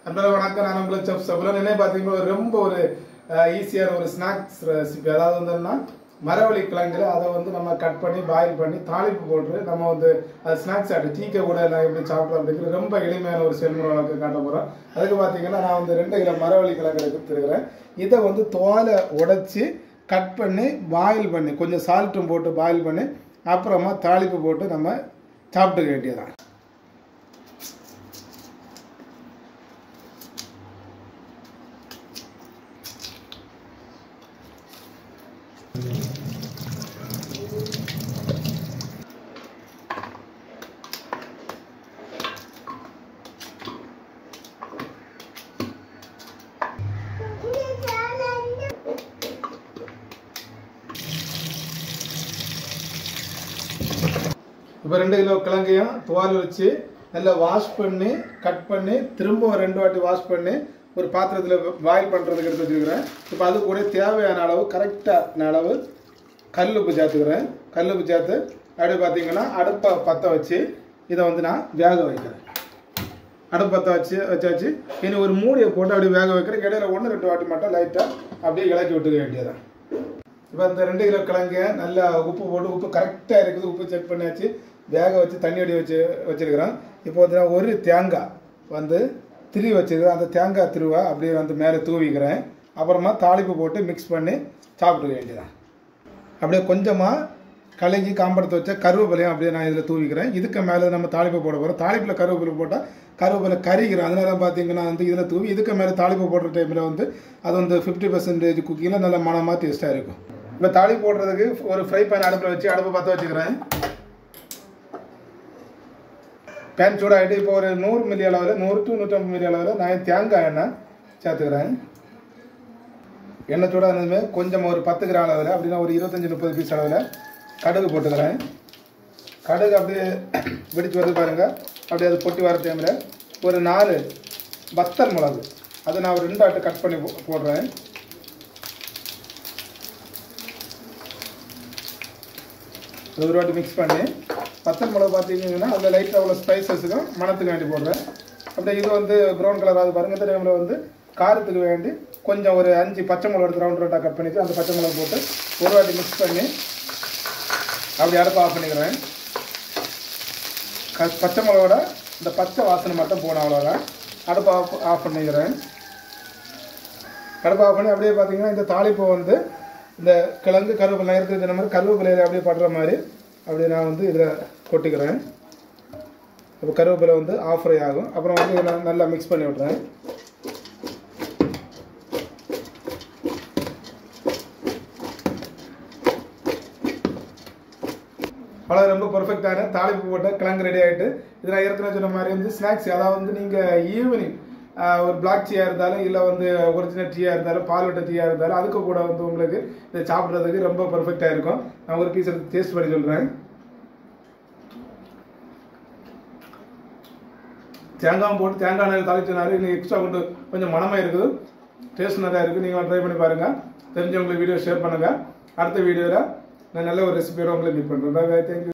அன்பர்களே வணக்கம். நான் உங்கள் செஃப் செபுலோன். என்ன பார்த்தீங்கன்னா ரொம்ப ஒரு ஈஸியான ஒரு ஸ்நாக்ஸ் ரெசிபி. அதாவது வந்துன்னா மரவள்ளி கிழங்குல அதை வந்து நம்ம கட் பண்ணி பாயில் பண்ணி தாளிப்பு போட்டு நம்ம வந்து அது ஸ்நாக்ஸ் ஆகிட்டு டீக்கை கூட நான் எப்படி சாப்பிட்றோம் அப்படிங்கிறது ரொம்ப எளிமையான ஒரு செயல்முறை வழக்கு காட்ட போகிறோம். அதுக்கு பார்த்தீங்கன்னா நான் வந்து 2 கிலோ மரவள்ளி கிழங்கு எடுத்துருக்கிறேன். இதை வந்து தோலை உடைச்சி கட் பண்ணி பாயில் பண்ணி கொஞ்சம் சால்ட்டும் போட்டு பாயில் பண்ணி அப்புறமா தாளிப்பு போட்டு நம்ம சாப்பிட்டுக்க வேண்டியதான். இப்போ 2 கிலோ கிழங்கையும் தோல் வச்சு நல்லா வாஷ் பண்ணி கட் பண்ணி திரும்ப 2 வாட்டி வாஷ் பண்ணி ஒரு பாத்திரத்தில் பாயில் பண்ணுறதுக்கு எடுத்து வச்சுருக்கிறேன். இப்போ அது கூட தேவையான அளவு கரெக்டான அளவு கல் உப்பு சேர்த்துக்கிறேன். கல் உப்பு சேர்த்து அப்படியே பார்த்தீங்கன்னா அடுப்பை பற்ற வச்சு இதை வந்து நான் வேக வைக்கிறேன். அடுப்பு பற்ற வச்சாச்சு. இனி ஒரு மூடியை போட்டு அப்படியே வேக வைக்கிறேன். இடையில 1-2 வாட்டி மட்டும் லைட்டாக அப்படியே இலக்கி விட்டுக்க வேண்டியதான். இப்போ இந்த 2 கிலோ கிழங்கு நல்லா உப்பு போட்டு உப்பு கரெக்டாக இருக்குது. உப்பு செக் பண்ணியாச்சு. வேக வச்சு தண்ணி அடி வச்சுருக்கிறேன். இப்போ வந்து நான் ஒரு தேங்காய் வந்து திரி வச்சுருக்கிறேன். அந்த தேங்காய் திருவா அப்படியே வந்து மேலே தூவிக்கிறேன். அப்புறமா தாளிப்பு போட்டு மிக்ஸ் பண்ணி சாப்பிட வேண்டியதான். அப்படியே கொஞ்சமாக கலக்கி காம்படுத்த வச்ச கருவேப்பிலையும் அப்படியே நான் இதில் தூவிக்கிறேன். இதுக்கு மேலே நம்ம தாளிப்பு போட போகிறோம். தாளிப்பில் கருவேப்பிலை போட்டால் கருவேப்பிலை கறிக்கிறோம். அதனால தான் பார்த்தீங்கன்னா வந்து இதில் தூவி இதுக்கு மேலே தாளிப்பு போடுற டைமில் வந்து அது வந்து 50% குக்கிங்கில் நல்ல மனமாக டேஸ்ட்டாக இருக்கும். இப்போ தாளிப்பு போடுறதுக்கு ஒரு ஃப்ரை பேன் அடுப்பில் வச்சு அடுப்பை பற்ற வச்சுக்கிறேன். பேன் சூடாகிட்டு இப்போ ஒரு 100 மில்லி அளவில் 100 to 150 மில்லி அளவில் நான் தேங்காய் எண்ணெய் சேர்த்துக்கிறேன். எண்ணெய் சூடானதுமே கொஞ்சம் ஒரு 10 கிராம் அளவில் அப்படின்னா ஒரு 25-30 பீஸ் அளவில் கடுகு போட்டுக்கிறேன். கடுகு அப்படியே வெடித்து வருது பாருங்கள். அப்படியே அது பொட்டி வர டைமில் ஒரு 4 வத்தல் மிளகு அதை நான் ஒரு 2 ஆட்டு கட் பண்ணி போடுறேன். ஒரு வாட்டி மிக்ஸ் பண்ணி வத்தல் மிளகு பார்த்தீங்கன்னா அதில் லைட்டாக உள்ள ஸ்பைசஸுக்கும் மணத்துக்கு வேண்டி போடுறேன். அப்படியே இது வந்து ப்ரௌன் கலர் ஆகுது பாருங்கள். இந்த டைமில் வந்து காரத்துக்கு வேண்டி கொஞ்சம் ஒரு 5 பச்சை மிளகு எடுத்து ரவுண்டாக கட் பண்ணிவிட்டு அந்த பச்சை மிளகு போட்டு ஒரு வாட்டி மிக்ஸ் பண்ணி அப்படி அடுப்பை ஆஃப் பண்ணிக்கிறேன். பச்சை மிளகோட இந்த பச்சை வாசனை மட்டும் போன அவ்வளோதான். அடுப்பை ஆஃப் பண்ணிக்கிறேன். அடுப்பை ஆஃப் பண்ணி அப்படியே பார்த்தீங்கன்னா இந்த தாளிப்பை வந்து இந்த கிழங்கு கருவேப்பிலை இருக்குது. இந்த மாதிரி கருவேப்பிலையில் அப்படியே படுற மாதிரி அப்படியே நான் வந்து இதில் கொட்டிக்கிறேன். இப்போ கருவேப்பிலை வந்து ஆஃப் ஃப்ரை ஆகும். அப்புறம் வந்து இதை நல்லா மிக்ஸ் பண்ணி விட்றேன். அவ்வளோ ரொம்ப பர்ஃபெக்டான தாளிப்பு போட்ட கிழங்கு ரெடி ஆகிட்டு இதில் நான் ஏற்கனவே சொன்ன மாதிரி வந்து ஸ்நாக்ஸ், அதாவது வந்து நீங்கள் ஈவினிங் ஒரு பிளாக் டீயாக இருந்தாலும் இல்லை வந்து ஒரிஜினல் டீயாக இருந்தாலும் பால்வட்ட டீயாக இருந்தாலும் அதுக்கு கூட வந்து உங்களுக்கு இதை சாப்பிட்றதுக்கு ரொம்ப பர்ஃபெக்டாக இருக்கும். நான் ஒரு பீஸ் எடுத்து டேஸ்ட் பண்ணி சொல்கிறேன். தேங்காய் போட்டு தேங்காய் எண்ணெய் தாளிச்சனாரு இன்னும் எக்ஸ்ட்ரா கொஞ்சம் மனமாக இருக்குது. டேஸ்ட் நிறையா இருக்குது. நீங்கள் ட்ரை பண்ணி பாருங்கள். தெரிஞ்சவங்களுக்கு வீடியோ ஷேர் பண்ணுங்கள். அடுத்த வீடியோவில் நான் நல்ல ஒரு ரெசிபியோட உங்களை மீட் பண்ணுறேன். பாய். தேங்க்யூ.